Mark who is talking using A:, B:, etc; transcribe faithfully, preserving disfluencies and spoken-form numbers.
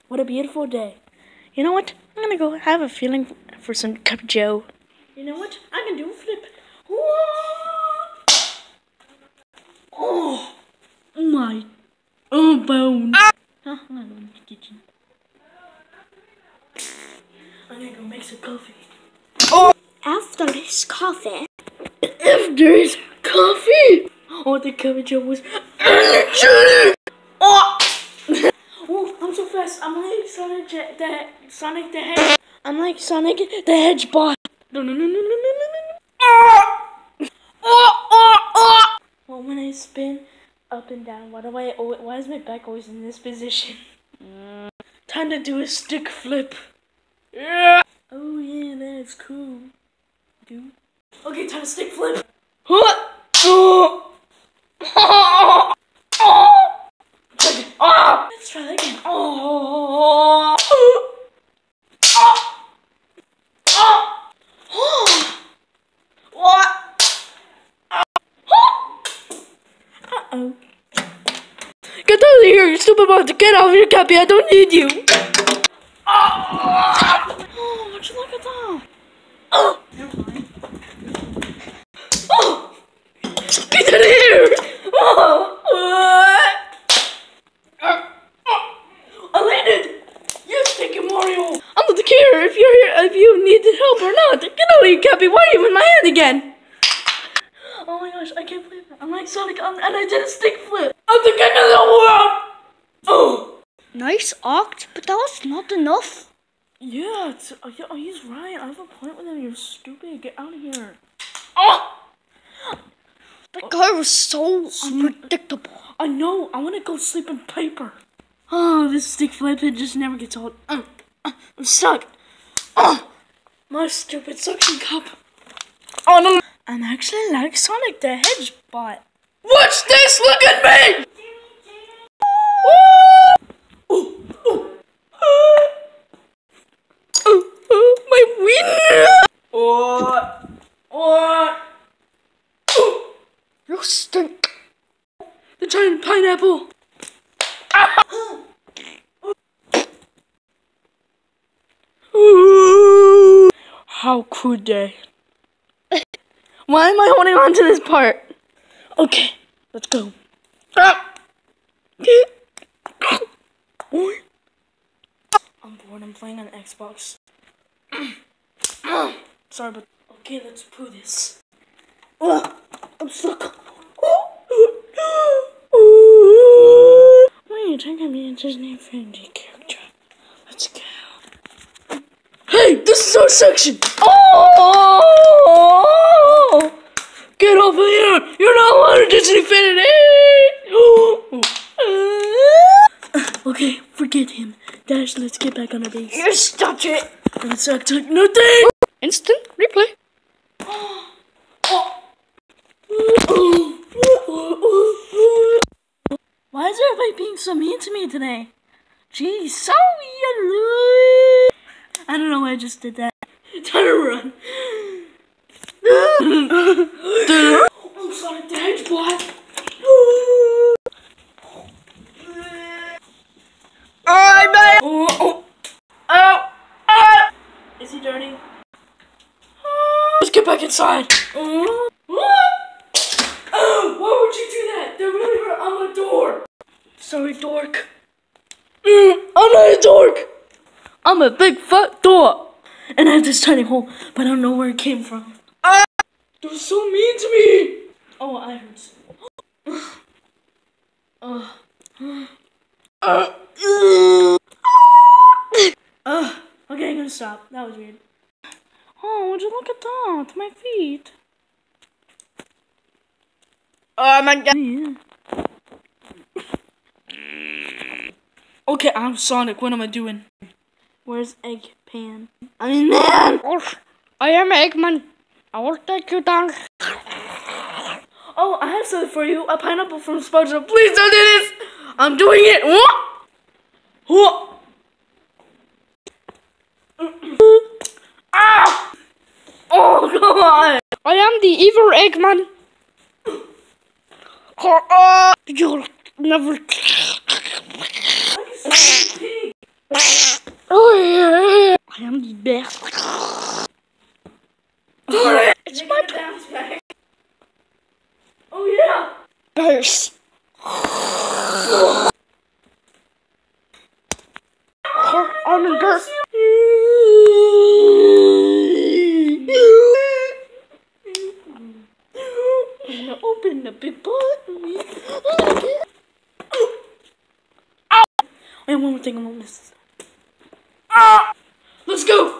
A: What a beautiful day. You know what? I'm gonna go have a feeling for some cup of joe. You know what? I can do a flip. Oh my. Oh, bone. Ah. Huh? I'm gonna go in the kitchen. I'm gonna go make some coffee. Oh. After this coffee. After this coffee. Oh, the cup of joe was energetic. Oh. Oh, I'm so fast. I'm like Sonic the Sonic the Hedge. I'm like Sonic the Hedgebot. No, no, no, no, no, no, no, no. Oh, oh, oh, oh. Well, when I spin up and down, why do I? Why is my back always in this position? Mm. Time to do a stick flip. Yeah. Oh yeah, that's cool. Dude. Okay, time to stick flip. Huh? Oh. Oh. Oh. Oh. Let's try that again. Oh. Oh. Oh. Oh. What? Uh-oh. Get out of here, you stupid monster. Get out of here, Cappy. I don't need you. Oh, oh, would you look at that? Oh. Never mind. Oh. Get out of here. Oh. I landed! Yes, thank you, Mario! I don't care if you're here, if you needed help or not. Get out of here, Cappy! Why are you in my hand again? Oh my gosh, I can't believe it. I'm like Sonic, I'm, and I did a stick flip. I'm the king of the world! Oh! Nice oct, but that was not enough. Yeah, it's, uh, yeah, he's right. I have a point with him. You're stupid. Get out of here. Oh! That guy was so unpredictable. I know. I want to go sleep in paper. Oh, this stick flip, it just never gets old. Uh, uh, I'm stuck. Oh, my stupid suction cup. Oh, no. I'm actually like Sonic the Hedgebot. Watch this, look at me! Oh, oh, oh, oh, my wiener! Oh, oh, oh. You stink. The giant pineapple. How could they? Why am I holding on to this part? Okay, let's go. I'm bored, I'm playing on Xbox. Sorry, but okay, let's poo this. Oh, I'm stuck. Wait, I can be a Disney friendly character. Let's go. Hey, this is our section. Oh! Get off of here! You're not allowed to Disney fan it. Okay, forget him. Dash, let's get back on our base. You stop it. And suck took nothing. Instant replay. Oh. Why is everybody being so mean to me today? Jeez, sorry. I don't know why I just did that. Time to run. I'm Sonic the Hedgebot. Alright, man. Oh, oh, oh, oh. Is he dirty? Let's get back inside. Oh, oh, why would you do that? They're really hurt on my door. Sorry, dork. Mm, I'm not a dork. I'm a big fat door. And I have this tiny hole, but I don't know where it came from. Ah! They're so mean to me. Oh, I hurt. uh, uh, uh, okay, I'm gonna stop. That was weird. Oh, would you look at that? My feet. Oh my god. Yeah. Okay, I'm Sonic. What am I doing? Where's Eggpan? I mean, man! I am Eggman. I will take you down. Oh, I have something for you. A pineapple from SpongeBob. Please don't do this! I'm doing it! Ah! Oh, come on! I am the evil Eggman. You'll never... burst. I'm gonna burst. I'm gonna open the big ball. Ow! And one more thing, I'm gonna miss this. Ah! Let's go!